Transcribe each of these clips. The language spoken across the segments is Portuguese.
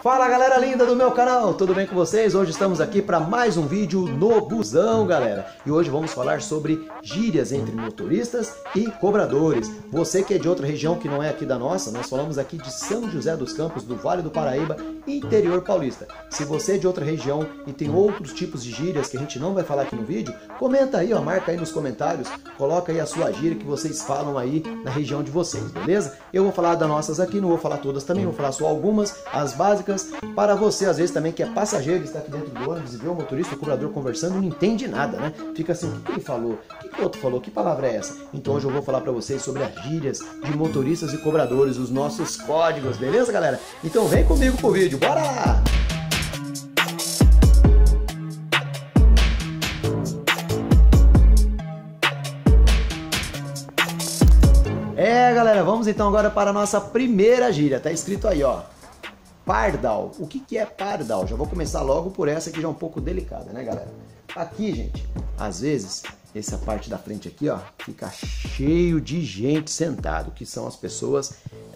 Fala galera linda do meu canal, tudo bem com vocês? Hoje estamos aqui para mais um vídeo no busão, galera. E hoje vamos falar sobre gírias entre motoristas e cobradores. Você que é de outra região que não é aqui da nossa, nós falamos aqui de São José dos Campos, do Vale do Paraíba, interior paulista. Se você é de outra região e tem outros tipos de gírias que a gente não vai falar aqui no vídeo, comenta aí, ó, marca aí nos comentários, coloca aí a sua gíria que vocês falam aí na região de vocês, beleza? Eu vou falar das nossas aqui, não vou falar todas também, vou falar só algumas, as básicas. Para você, às vezes, também que é passageiro, está aqui dentro do ônibus e vê o motorista, o cobrador conversando e não entende nada, né? Fica assim, o que ele falou? O que o outro falou? Que palavra é essa? Então hoje eu vou falar para vocês sobre as gírias de motoristas e cobradores, os nossos códigos, beleza, galera? Então vem comigo pro vídeo, bora lá! Galera, vamos então agora para a nossa primeira gíria, tá escrito aí, ó. Pardal. O que é pardal? Já vou começar logo por essa que já é um pouco delicada, né, galera? Aqui, gente, às vezes, essa parte da frente aqui, ó, fica cheio de gente sentado, que são as pessoas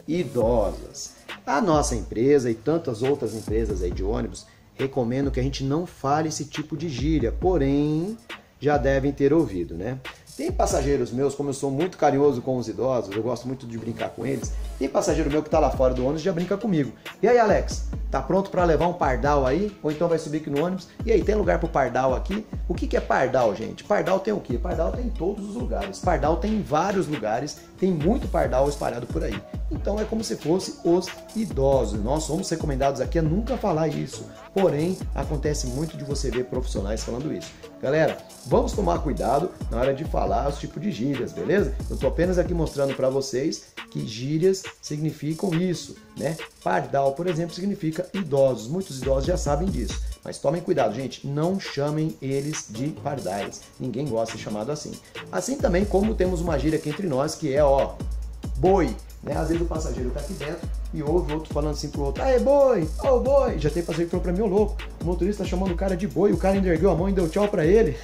idosas. A nossa empresa e tantas outras empresas aí de ônibus recomendam que a gente não fale esse tipo de gíria, porém, já devem ter ouvido, né? Tem passageiros meus, como eu sou muito carinhoso com os idosos, eu gosto muito de brincar com eles, tem passageiro meu que tá lá fora do ônibus e já brinca comigo. E aí, Alex, tá pronto para levar um pardal aí? Ou então vai subir aqui no ônibus? E aí, tem lugar pro pardal aqui? O que é pardal, gente? Pardal tem o quê? Pardal tem em todos os lugares. Pardal tem em vários lugares, tem muito pardal espalhado por aí. Então é como se fosse os idosos. Nós somos recomendados aqui a nunca falar isso. Porém, acontece muito de você ver profissionais falando isso. Galera, vamos tomar cuidado na hora de falar os tipos de gírias, beleza? Eu tô apenas aqui mostrando para vocês que gírias significam isso, né? Pardal, por exemplo, significa idosos. Muitos idosos já sabem disso. Mas tomem cuidado, gente, não chamem eles de pardais. Ninguém gosta de ser chamado assim. Assim também como temos uma gíria aqui entre nós que é, ó, boi. Né? Às vezes o passageiro tá aqui dentro e ouve o outro falando assim pro outro, aê boi, ô boi. Já tem passageiro que falou pra mim, ô louco, o motorista tá chamando o cara de boi, o cara ainda ergueu a mão e deu tchau pra ele.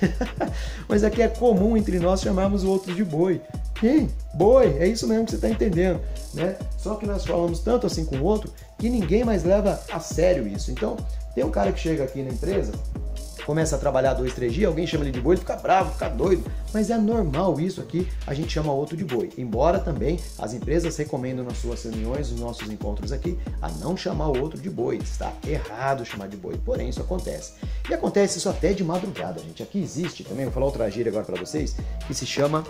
Mas aqui é comum entre nós chamarmos o outro de boi. Quem? Boi, é isso mesmo que você tá entendendo, né? Só que nós falamos tanto assim com o outro que ninguém mais leva a sério isso. Então, tem um cara que chega aqui na empresa, começa a trabalhar 2, 3 dias, alguém chama ele de boi, ele fica bravo, fica doido. Mas é normal isso aqui, a gente chama outro de boi. Embora também as empresas recomendam nas suas reuniões, nos nossos encontros aqui, a não chamar o outro de boi. Está errado chamar de boi, porém isso acontece. E acontece isso até de madrugada, gente. Aqui existe também, vou falar outra gíria agora para vocês, que se chama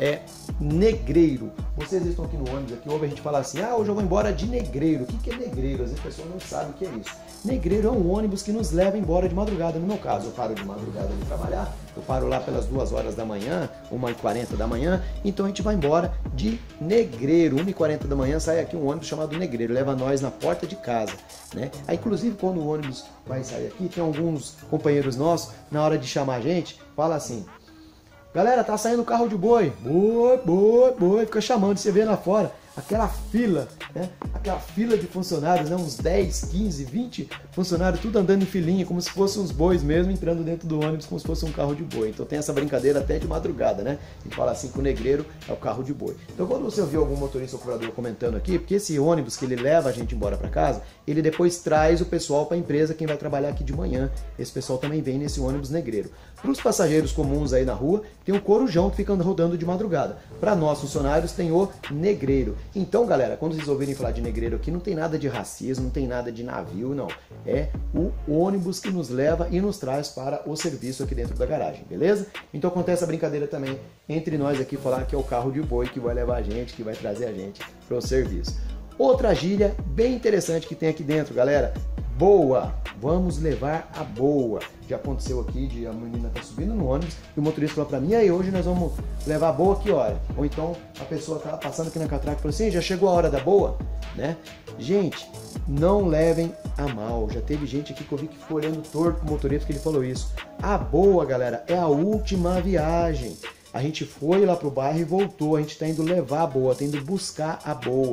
negreiro. Vocês estão aqui no ônibus, aqui ouvem a gente falar assim, ah, hoje eu vou embora de negreiro. O que é negreiro? Às vezes a pessoa não sabe o que é isso. Negreiro é um ônibus que nos leva embora de madrugada. No meu caso, eu paro de madrugada de trabalhar, eu paro lá pelas 2 horas da manhã, 1h40 da manhã, então a gente vai embora de negreiro. 1h40 da manhã sai aqui um ônibus chamado negreiro, leva nós na porta de casa, né? Aí, inclusive, quando o ônibus vai sair aqui, tem alguns companheiros nossos, na hora de chamar a gente, fala assim, galera, tá saindo o carro de boi, boi, boi, boi, fica chamando, você vê lá fora, aquela fila, né? Aquela fila de funcionários, né? Uns 10, 15, 20 funcionários, tudo andando em filinha, como se fossem uns bois mesmo, entrando dentro do ônibus como se fosse um carro de boi. Então tem essa brincadeira até de madrugada, né? E fala assim que o negreiro é o carro de boi. Então quando você ouvir algum motorista ou cobrador comentando aqui, porque esse ônibus que ele leva a gente embora para casa, ele depois traz o pessoal para a empresa, quem vai trabalhar aqui de manhã, esse pessoal também vem nesse ônibus negreiro. Para os passageiros comuns aí na rua, tem o corujão que fica rodando de madrugada. Para nós funcionários tem o negreiro. Então, galera, quando vocês ouvirem falar de negreiro aqui, não tem nada de racismo, não tem nada de navio, não. É o ônibus que nos leva e nos traz para o serviço aqui dentro da garagem, beleza? Então acontece a brincadeira também entre nós aqui, falar que é o carro de boi que vai levar a gente, que vai trazer a gente para o serviço. Outra gíria bem interessante que tem aqui dentro, galera, boa. Vamos levar a boa. Já aconteceu aqui de a menina tá subindo no ônibus e o motorista falou pra mim, e aí, hoje nós vamos levar a boa que hora? Ou então a pessoa tá passando aqui na catraca e falou assim, já chegou a hora da boa? Né? Gente, não levem a mal. Já teve gente aqui que eu vi que ficou olhando torto pro motorista que ele falou isso. A boa, galera, é a última viagem. A gente foi lá pro bairro e voltou. A gente tá indo levar a boa, tá indo buscar a boa.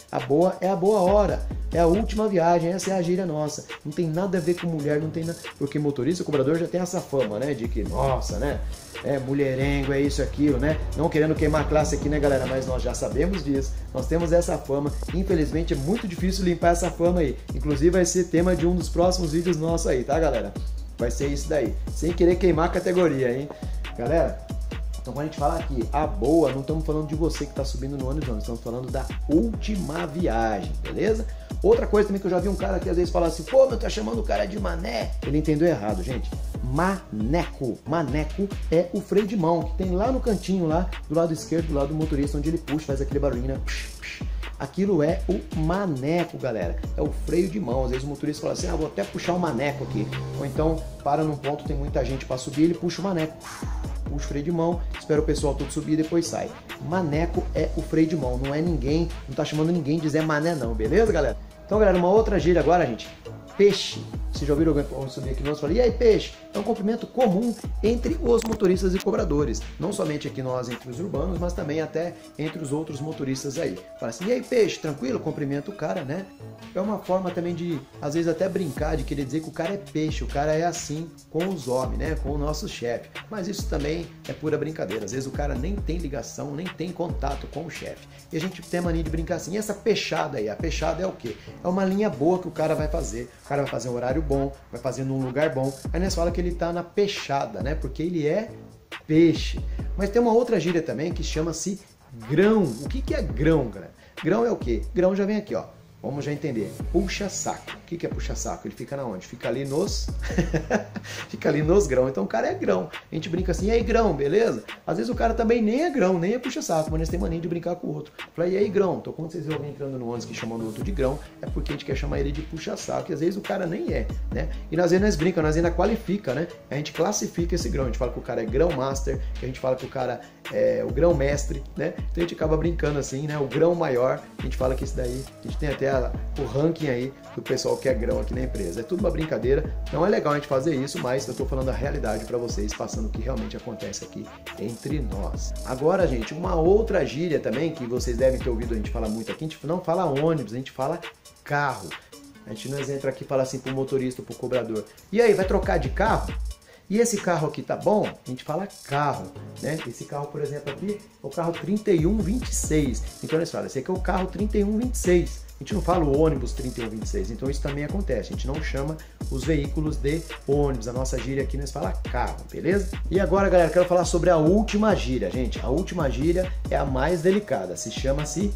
A boa é a boa hora. É a última viagem, essa é a gíria nossa. Não tem nada a ver com mulher, não tem nada. Porque motorista, cobrador já tem essa fama, né? De que, nossa, né? É mulherengo, é isso, aquilo, né? Não querendo queimar a classe aqui, né, galera? Mas nós já sabemos disso. Nós temos essa fama. Infelizmente é muito difícil limpar essa fama aí. Inclusive vai ser tema de um dos próximos vídeos nossos aí, tá, galera? Vai ser isso daí. Sem querer queimar a categoria, hein? Galera, então quando a gente fala aqui, a boa, não estamos falando de você que está subindo no ônibus, não. Estamos falando da última viagem, beleza? Outra coisa também que eu já vi um cara que às vezes fala assim, pô, meu, tá chamando o cara de mané. Ele entendeu errado, gente. Maneco. Maneco é o freio de mão, que tem lá no cantinho, lá do lado esquerdo, do lado do motorista, onde ele puxa, faz aquele barulhinho, né? Aquilo é o maneco, galera. É o freio de mão. Às vezes o motorista fala assim, vou até puxar o maneco aqui. Ou então, para num ponto, tem muita gente para subir, ele puxa o maneco. Puxa o freio de mão, espera o pessoal todo subir e depois sai. Maneco é o freio de mão, não é ninguém, não tá chamando ninguém de Zé Mané não, beleza, galera? Então, galera, uma outra gíria agora, gente. Peixe. Vocês já ouviram alguém subir aqui nós e falar, e aí, peixe? É um cumprimento comum entre os motoristas e cobradores. Não somente aqui nós, entre os urbanos, mas também até entre os outros motoristas aí. Fala assim, e aí, peixe? Tranquilo? Cumprimenta o cara, né? É uma forma também de, às vezes, até brincar, de querer dizer que o cara é peixe, o cara é assim com os homens, né? Com o nosso chefe. Mas isso também é pura brincadeira. Às vezes o cara nem tem ligação, nem tem contato com o chefe. E a gente tem a mania de brincar assim. E essa peixada aí? A peixada é o quê? É uma linha boa que o cara vai fazer. O cara vai fazer um horário bom, vai fazer num lugar bom. Aí nós fala que ele tá na peixada, né? Porque ele é peixe. Mas tem uma outra gíria também que chama-se grão. O que é grão, galera? Grão é o quê? Grão já vem aqui, ó. Vamos já entender. Puxa-saco. O que é puxa-saco? Ele fica na onde? Fica ali nos... fica ali nos grãos. Então o cara é grão. A gente brinca assim, e aí grão, beleza? Às vezes o cara também nem é grão, nem é puxa-saco, mas eles têm mania de brincar com o outro. Fala, e aí grão? Então quando vocês veem alguém entrando no ônibus que chamando o outro de grão, é porque a gente quer chamar ele de puxa-saco. E às vezes o cara nem é, né? E às vezes nós brincamos, nós ainda qualifica, né? A gente classifica esse grão. A gente fala que o cara é grão master, que a gente fala que o cara é o grão mestre, né? Então a gente acaba brincando assim, né? O grão maior, a gente fala que esse daí, a gente tem até o ranking aí do pessoal que é grão aqui na empresa. É tudo uma brincadeira, não é legal a gente fazer isso, mas eu estou falando a realidade para vocês, passando o que realmente acontece aqui entre nós. Agora, gente, uma outra gíria também que vocês devem ter ouvido a gente falar muito aqui, a gente não fala ônibus, a gente fala carro. A gente não entra aqui e fala assim pro motorista ou pro cobrador, e aí, vai trocar de carro? E esse carro aqui tá bom? A gente fala carro, né? Esse carro, por exemplo, aqui é o carro 3126. Então eles falam, esse aqui é o carro 3126. A gente não fala o ônibus 3126, então isso também acontece. A gente não chama os veículos de ônibus. A nossa gíria aqui nós fala carro, beleza? E agora, galera, quero falar sobre a última gíria, gente. A última gíria é a mais delicada, chama-se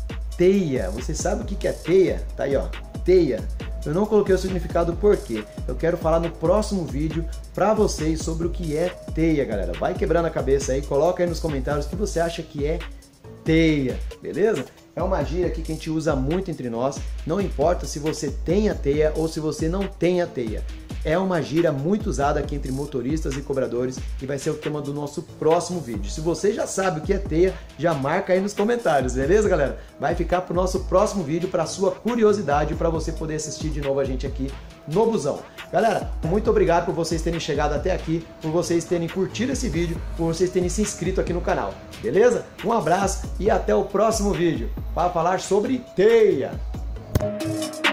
teia. Você sabe o que é teia? Tá aí, ó, teia. Eu não coloquei o significado porque eu quero falar no próximo vídeo pra vocês sobre o que é teia, galera. Vai quebrando a cabeça aí, coloca aí nos comentários o que você acha que é teia, beleza? É uma gíria aqui que a gente usa muito entre nós, não importa se você tem a teia ou se você não tem a teia. É uma gíria muito usada aqui entre motoristas e cobradores e vai ser o tema do nosso próximo vídeo. Se você já sabe o que é teia, já marca aí nos comentários, beleza, galera? Vai ficar pro nosso próximo vídeo, para sua curiosidade, para você poder assistir de novo a gente aqui no busão. Galera, muito obrigado por vocês terem chegado até aqui, por vocês terem curtido esse vídeo, por vocês terem se inscrito aqui no canal, beleza? Um abraço e até o próximo vídeo para falar sobre teia.